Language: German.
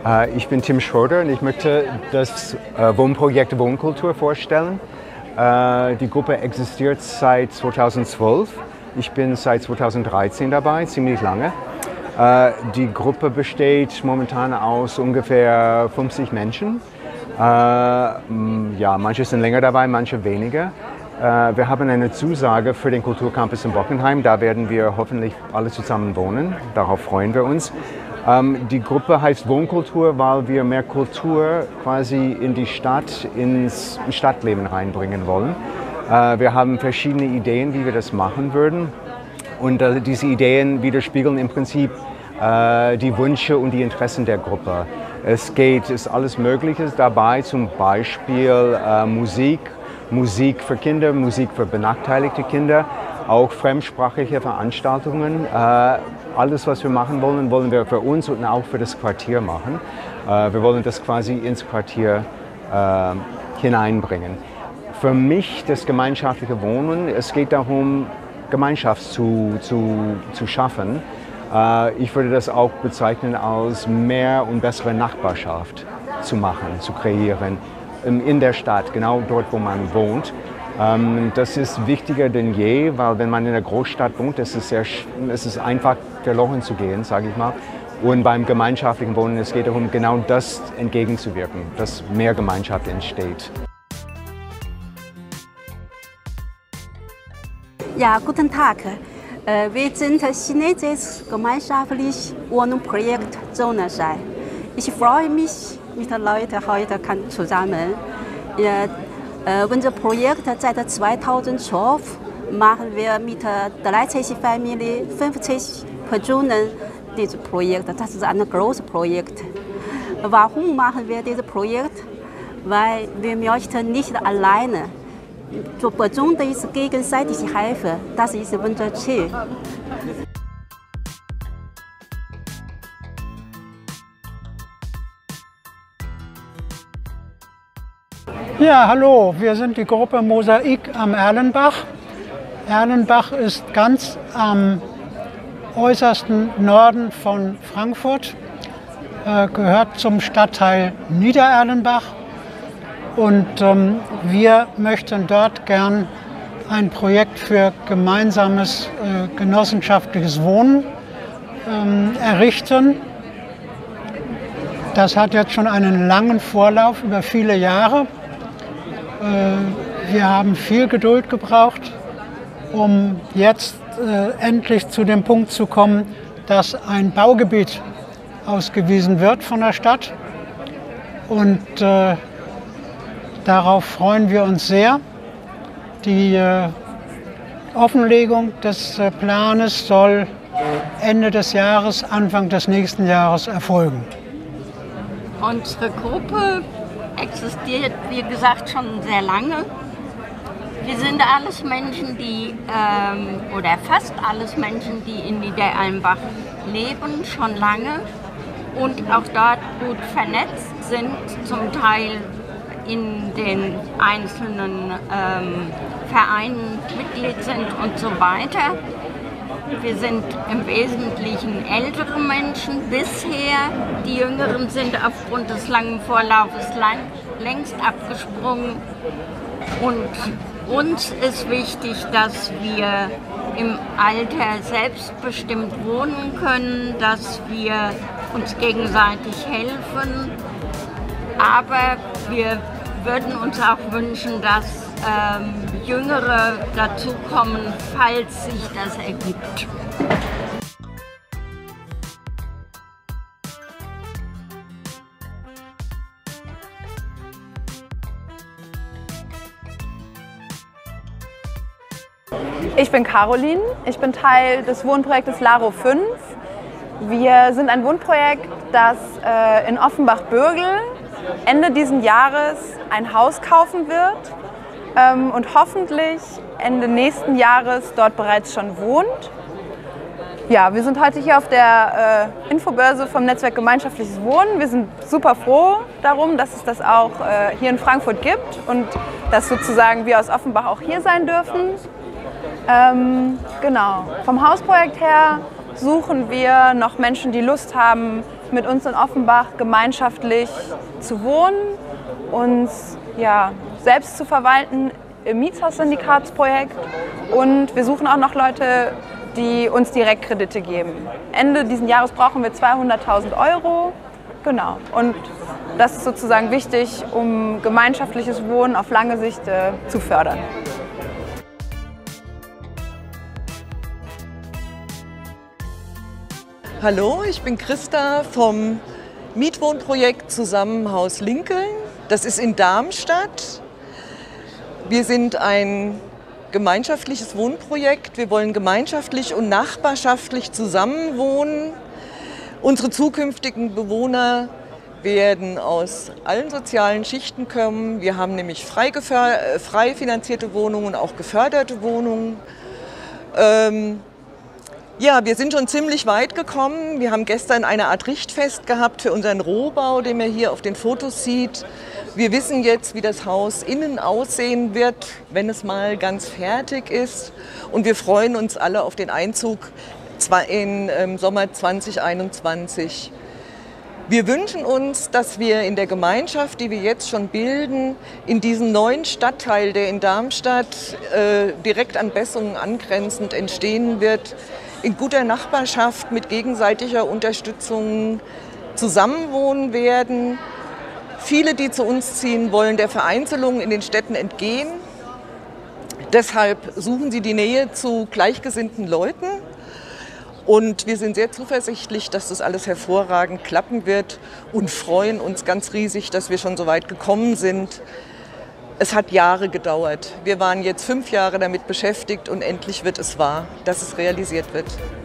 Ich bin Tim Schroeder und ich möchte das Wohnprojekt Wohnkultur vorstellen. Die Gruppe existiert seit 2012. Ich bin seit 2013 dabei, ziemlich lange. Die Gruppe besteht momentan aus ungefähr 50 Menschen. Ja, manche sind länger dabei, manche weniger. Wir haben eine Zusage für den Kulturcampus in Bockenheim. Da werden wir hoffentlich alle zusammen wohnen. Darauf freuen wir uns. Die Gruppe heißt Wohnkultur, weil wir mehr Kultur quasi in die Stadt, ins Stadtleben reinbringen wollen. Wir haben verschiedene Ideen, wie wir das machen würden. Und diese Ideen widerspiegeln im Prinzip die Wünsche und die Interessen der Gruppe. Es ist alles Mögliche dabei, zum Beispiel Musik für Kinder, Musik für benachteiligte Kinder, auch fremdsprachige Veranstaltungen. Alles, was wir machen wollen, wollen wir für uns und auch für das Quartier machen. Wir wollen das quasi ins Quartier hineinbringen. Für mich das gemeinschaftliche Wohnen, es geht darum, Gemeinschaft zu schaffen. Ich würde das auch bezeichnen als mehr und bessere Nachbarschaft zu machen, zu kreieren in der Stadt, genau dort, wo man wohnt. Das ist wichtiger denn je, weil wenn man in der Großstadt wohnt, es ist einfach verloren zu gehen, sage ich mal. Und beim gemeinschaftlichen Wohnen, es geht darum, genau das entgegenzuwirken, dass mehr Gemeinschaft entsteht. Ja, guten Tag. Wir sind chinesisches gemeinschaftliches Wohnprojekt Zonenschein. Ich freue mich, mit den Leuten heute zusammen. Unser Projekt seit 2012 machen wir mit 30 Familien, 50 Personen dieses Projekt. Das ist ein großes Projekt. Warum machen wir dieses Projekt? Weil wir möchten nicht alleine. So besonders gegenseitig helfen. Das ist unser Ziel. Ja, hallo, wir sind die Gruppe Mosaik am Erlenbach. Erlenbach ist ganz am äußersten Norden von Frankfurt, gehört zum Stadtteil Niedererlenbach. Und wir möchten dort gern ein Projekt für gemeinsames genossenschaftliches Wohnen errichten. Das hat jetzt schon einen langen Vorlauf über viele Jahre. Wir haben viel Geduld gebraucht, um jetzt endlich zu dem Punkt zu kommen, dass ein Baugebiet ausgewiesen wird von der Stadt. Und darauf freuen wir uns sehr. Die Offenlegung des Planes soll Ende des Jahres, Anfang des nächsten Jahres erfolgen. Unsere Gruppe existiert, wie gesagt, schon sehr lange. Wir sind alles Menschen, die, oder fast alles Menschen, die in Niedererlenbach leben, schon lange und auch dort gut vernetzt sind, zum Teil in den einzelnen Vereinen Mitglied sind und so weiter. Wir sind im Wesentlichen ältere Menschen bisher. Die Jüngeren sind aufgrund des langen Vorlaufes längst abgesprungen. Und uns ist wichtig, dass wir im Alter selbstbestimmt wohnen können, dass wir uns gegenseitig helfen. Aber wir würden uns auch wünschen, dass Jüngere dazukommen, falls sich das ergibt. Ich bin Caroline, ich bin Teil des Wohnprojektes Laro 5. Wir sind ein Wohnprojekt, das in Offenbach-Bürgel Ende dieses Jahres ein Haus kaufen wird und hoffentlich Ende nächsten Jahres dort bereits schon wohnt. Ja, wir sind heute hier auf der Infobörse vom Netzwerk Gemeinschaftliches Wohnen. Wir sind super froh darum, dass es das auch hier in Frankfurt gibt und dass sozusagen wir aus Offenbach auch hier sein dürfen. Genau. Vom Hausprojekt her suchen wir noch Menschen, die Lust haben, mit uns in Offenbach gemeinschaftlich zu wohnen, uns selbst zu verwalten im Mietshaus-Syndikatsprojekt, und wir suchen auch noch Leute, die uns Direktkredite geben. Ende dieses Jahres brauchen wir 200.000 €. Genau. Und das ist sozusagen wichtig, um gemeinschaftliches Wohnen auf lange Sicht zu fördern. Hallo, ich bin Christa vom Mietwohnprojekt Zusammenhaus Linkeln. Das ist in Darmstadt. Wir sind ein gemeinschaftliches Wohnprojekt. Wir wollen gemeinschaftlich und nachbarschaftlich zusammenwohnen. Unsere zukünftigen Bewohner werden aus allen sozialen Schichten kommen. Wir haben nämlich frei finanzierte Wohnungen und auch geförderte Wohnungen. Ja, wir sind schon ziemlich weit gekommen. Wir haben gestern eine Art Richtfest gehabt für unseren Rohbau, den man hier auf den Fotos sieht. Wir wissen jetzt, wie das Haus innen aussehen wird, wenn es mal ganz fertig ist. Und wir freuen uns alle auf den Einzug im Sommer 2021. Wir wünschen uns, dass wir in der Gemeinschaft, die wir jetzt schon bilden, in diesem neuen Stadtteil, der in Darmstadt direkt an Bessungen angrenzend entstehen wird, in guter Nachbarschaft mit gegenseitiger Unterstützung zusammenwohnen werden. Viele, die zu uns ziehen, wollen der Vereinzelung in den Städten entgehen. Deshalb suchen sie die Nähe zu gleichgesinnten Leuten. Und wir sind sehr zuversichtlich, dass das alles hervorragend klappen wird und freuen uns ganz riesig, dass wir schon so weit gekommen sind. Es hat Jahre gedauert. Wir waren jetzt 5 Jahre damit beschäftigt und endlich wird es wahr, dass es realisiert wird.